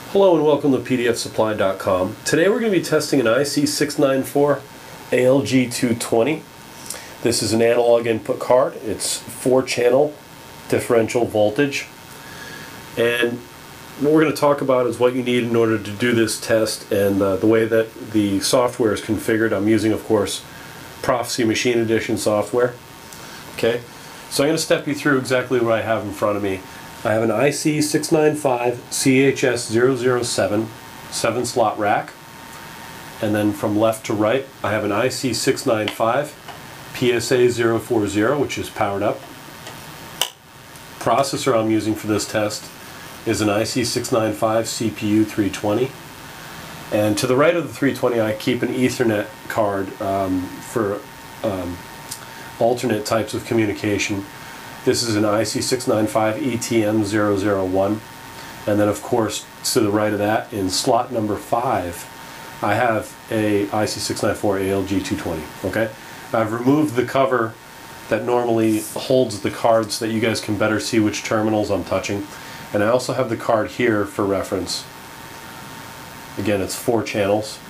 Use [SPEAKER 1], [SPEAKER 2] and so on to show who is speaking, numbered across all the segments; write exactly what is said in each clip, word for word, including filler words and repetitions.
[SPEAKER 1] Hello and welcome to P D F supply dot com. Today we're going to be testing an I C six nine four A L G two twenty. This is an analog input card. It's four channel differential voltage. And what we're going to talk about is what you need in order to do this test and uh, the way that the software is configured. I'm using, of course, Proficy Machine Edition software. Okay, so I'm going to step you through exactly what I have in front of me. I have an I C six nine five C H S zero zero seven seven slot rack, and then from left to right I have an I C six nine five P S A zero four zero, which is powered up. Processor I'm using for this test is an I C six nine five C P U three twenty, and to the right of the three twenty I keep an Ethernet card um, for um, alternate types of communication. This is an I C six nine five E T M zero zero one, and then of course to the right of that in slot number five I have a I C six nine four A L G two twenty. Okay, I've removed the cover that normally holds the card so that you guys can better see which terminals I'm touching, and I also have the card here for reference. Again, it's four channels.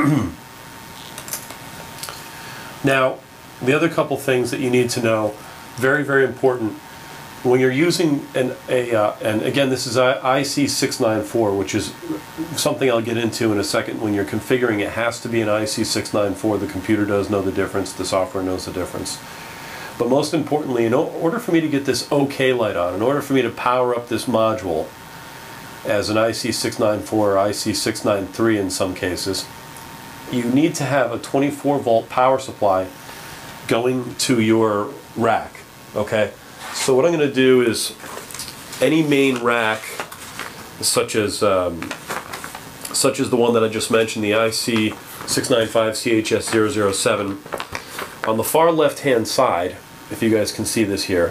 [SPEAKER 1] Now, the other couple things that you need to know, very, very important, when you're using an, a, uh, and again this is I C six nine four, which is something I'll get into in a second. When you're configuring, it has to be an I C six nine four. The computer does know the difference, the software knows the difference. But most importantly, in order for me to get this OK light on, in order for me to power up this module as an I C six nine four or I C six nine three in some cases, you need to have a twenty-four volt power supply going to your rack. Okay, so what I'm going to do is any main rack, such as um, such as the one that I just mentioned, the I C six nine five C H S zero zero seven, on the far left hand side, if you guys can see this here,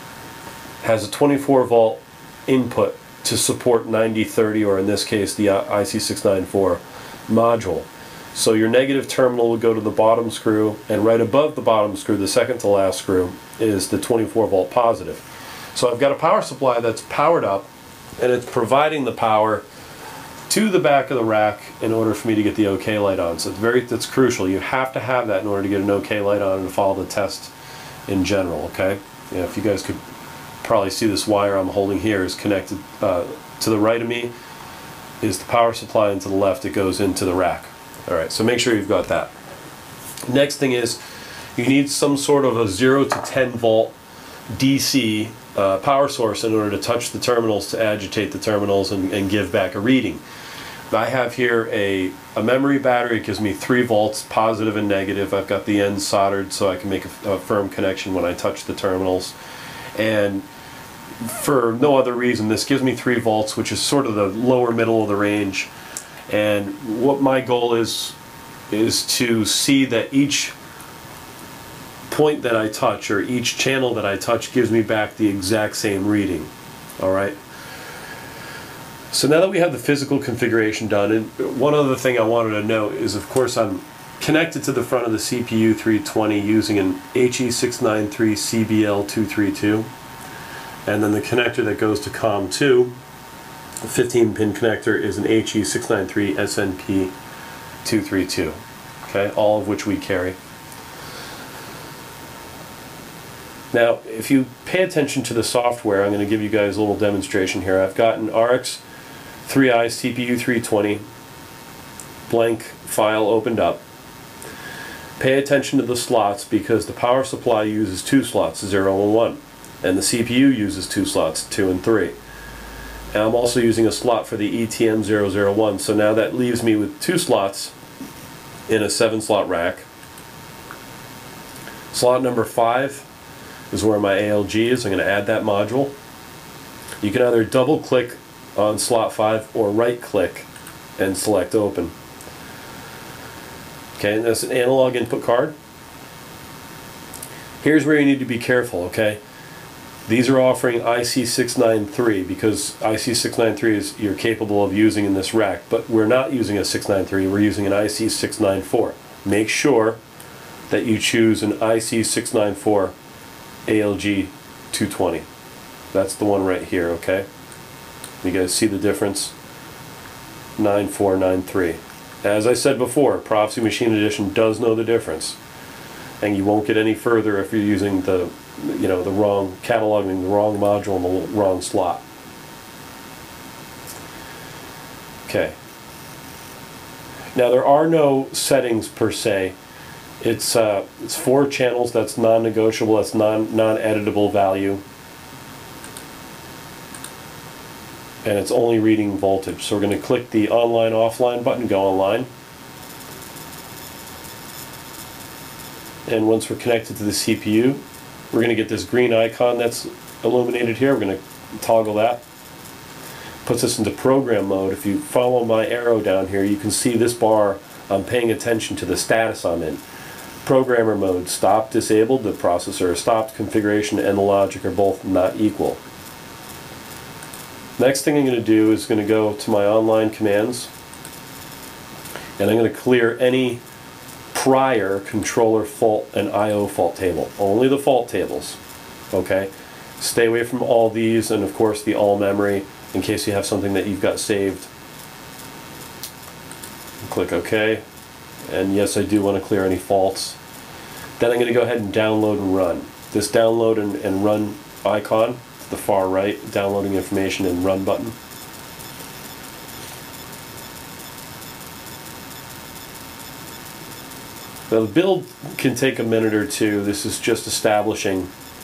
[SPEAKER 1] has a twenty-four volt input to support ninety thirty, or in this case the I C six nine four module. So your negative terminal would go to the bottom screw, and right above the bottom screw, the second to last screw, is the twenty-four volt positive. So I've got a power supply that's powered up, and it's providing the power to the back of the rack in order for me to get the OK light on. So it's very, that's crucial. You have to have that in order to get an OK light on and to follow the test in general. Okay, yeah, if you guys could probably see, this wire I'm holding here is connected uh, to the right of me is the power supply, and to the left it goes into the rack. Alright, so make sure you've got that. Next thing is, you need some sort of a zero to ten volt D C uh, power source in order to touch the terminals, to agitate the terminals and, and give back a reading. I have here a, a memory battery. It gives me three volts, positive and negative. I've got the ends soldered so I can make a, a firm connection when I touch the terminals. And for no other reason, this gives me three volts, which is sort of the lower middle of the range. And what my goal is, is to see that each point that I touch, or each channel that I touch, gives me back the exact same reading. Alright? So now that we have the physical configuration done, and one other thing I wanted to note is, of course, I'm connected to the front of the C P U three twenty using an H E six nine three C B L two thirty-two, and then the connector that goes to COM two, the fifteen pin connector, is an H E six nine three S N P two thirty-two. Okay, all of which we carry. Now, if you pay attention to the software, I'm going to give you guys a little demonstration here. I've got an R X three I C P U three twenty blank file opened up. Pay attention to the slots, because the power supply uses two slots, zero and one, and the C P U uses two slots, two and three. And I'm also using a slot for the E T M zero zero one, so now that leaves me with two slots in a seven slot rack. Slot number five is where my A L G is. I'm going to add that module. You can either double click on slot five or right click and select open. Okay, and that's an analog input card. Here's where you need to be careful, okay? These are offering I C six nine three, because I C six nine three is you're capable of using in this rack, but we're not using a six nine three, we're using an I C six nine four. Make sure that you choose an I C six nine four A L G two twenty. That's the one right here, okay? You guys see the difference? nine four nine three. As I said before, Proficy Machine Edition does know the difference, and you won't get any further if you're using the, you know, the wrong cataloging, the wrong module in the wrong slot. Okay. Now there are no settings per se. It's uh, it's four channels. That's non-negotiable. That's non non-editable value, and it's only reading voltage. So we're going to click the online offline button, go online, and once we're connected to the C P U, we're going to get this green icon that's illuminated here. We're going to toggle that. Puts us into program mode. If you follow my arrow down here, you can see this bar. I'm paying attention to the status I'm in. Programmer mode, stopped, disabled, the processor is stopped, configuration and the logic are both not equal. Next thing I'm going to do is going to go to my online commands, and I'm going to clear any prior controller fault and I O fault table. Only the fault tables. Okay? Stay away from all these, and of course the all memory in case you have something that you've got saved. Click OK. And yes, I do want to clear any faults. Then I'm going to go ahead and download and run. This download and, and run icon, to the far right, downloading information and run button. Now the build can take a minute or two. This is just establishing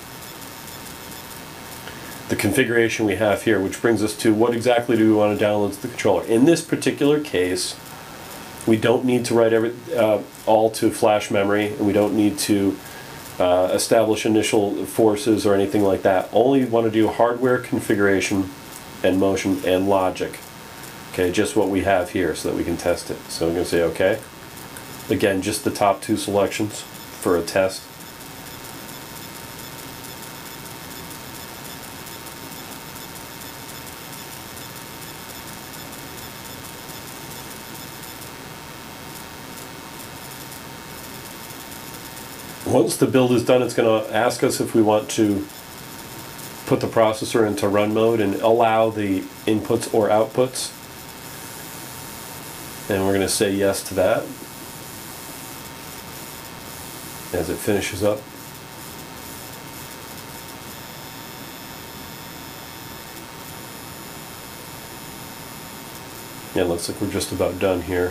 [SPEAKER 1] the configuration we have here, which brings us to what exactly do we want to download to the controller. In this particular case, we don't need to write every, uh, all to flash memory, and we don't need to uh, establish initial forces or anything like that. Only want to do hardware configuration and motion and logic. Okay, just what we have here so that we can test it. So I'm going to say OK. Again, just the top two selections for a test. Once the build is done, it's going to ask us if we want to put the processor into run mode and allow the inputs or outputs. And we're going to say yes to that as it finishes up. Yeah, it looks like we're just about done here.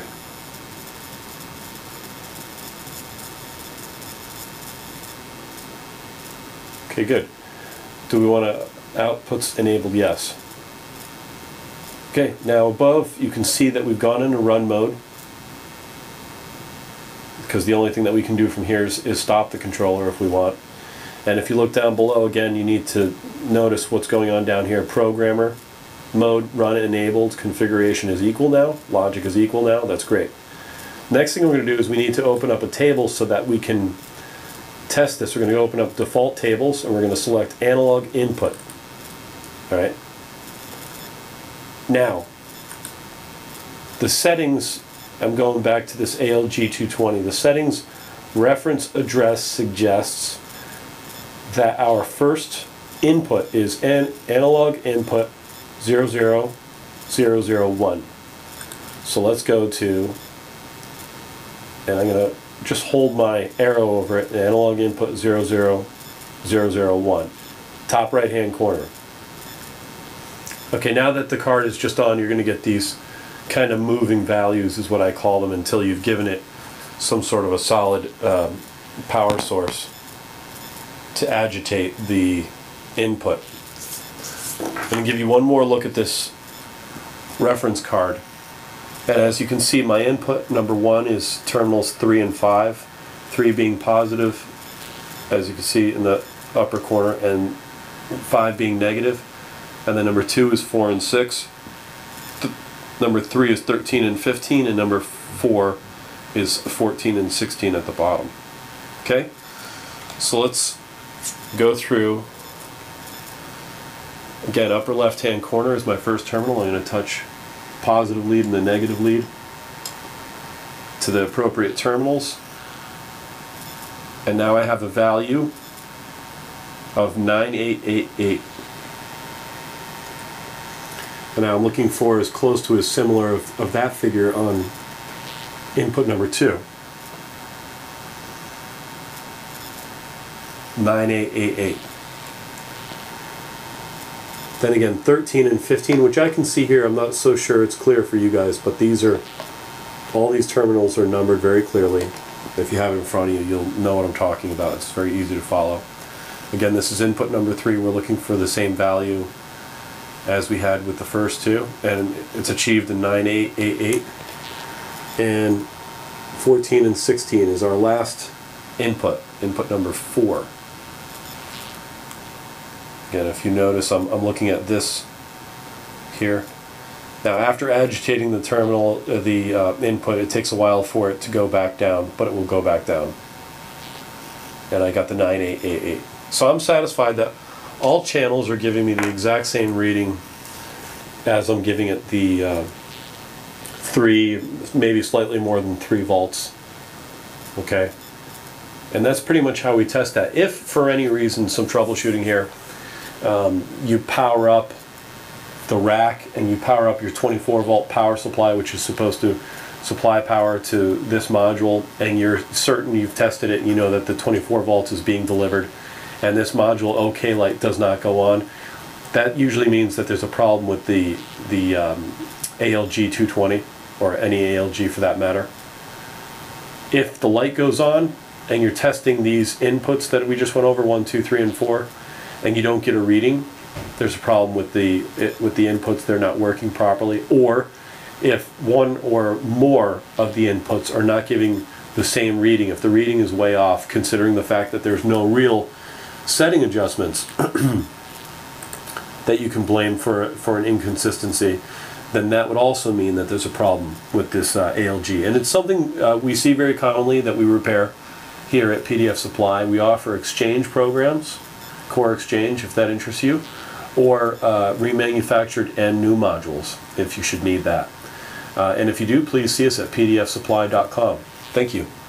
[SPEAKER 1] Okay, good. Do we want to outputs enabled? Yes. Okay, now above you can see that we've gone into run mode, because the only thing that we can do from here is, is stop the controller if we want. And if you look down below, again, you need to notice what's going on down here. Programmer mode, run enabled, configuration is equal now, logic is equal now. That's great. Next thing we're going to do is we need to open up a table so that we can test this. We're going to open up default tables, and we're going to select analog input. All right. Now, the settings, I'm going back to this A L G two twenty. The settings reference address suggests that our first input is an analog input zero zero zero zero one. So let's go to, and I'm going to just hold my arrow over it, analog input zero zero zero zero one, top right hand corner. Okay, now that the card is just on, you're going to get these kind of moving values, is what I call them, until you've given it some sort of a solid um, power source to agitate the input. I'm going to give you one more look at this reference card. And as you can see, my input number one is terminals three and five, three being positive, as you can see in the upper corner, and five being negative. And then number two is four and six. Th number three is thirteen and fifteen, and number four is fourteen and sixteen at the bottom. Okay? So let's go through. Again, upper left hand corner is my first terminal. I'm going to touch positive lead and the negative lead to the appropriate terminals. And now I have a value of nine eight eight eight. And now I'm looking for as close to as similar of, of that figure on input number two. nine eight eight eight. Then again, thirteen and fifteen, which I can see here, I'm not so sure it's clear for you guys, but these are, all these terminals are numbered very clearly. If you have it in front of you, you'll know what I'm talking about. It's very easy to follow. Again, this is input number three. We're looking for the same value as we had with the first two, and it's achieved in nine eight eight eight. And fourteen and sixteen is our last input, input number four. Again, if you notice, I'm, I'm looking at this here. Now, after agitating the terminal, uh, the uh, input, it takes a while for it to go back down, but it will go back down. And I got the nine eight eight eight. So I'm satisfied that all channels are giving me the exact same reading as I'm giving it the uh, three, maybe slightly more than three volts. Okay? And that's pretty much how we test that. If, for any reason, some troubleshooting here, um, you power up the rack and you power up your twenty-four volt power supply, which is supposed to supply power to this module, and you're certain you've tested it and you know that the twenty-four volts is being delivered, and this module OK light does not go on, that usually means that there's a problem with the, the um, A L G two twenty, or any A L G for that matter. If the light goes on and you're testing these inputs that we just went over, one, two, three, and four, and you don't get a reading, there's a problem with the it, with the inputs. They're not working properly. Or if one or more of the inputs are not giving the same reading, if the reading is way off, considering the fact that there's no real setting adjustments that you can blame for for an inconsistency, then that would also mean that there's a problem with this uh, A L G. And it's something uh, we see very commonly that we repair here at P D F Supply. We offer exchange programs, core exchange if that interests you, or uh, remanufactured and new modules if you should need that. Uh, and if you do, please see us at P D F supply dot com. Thank you.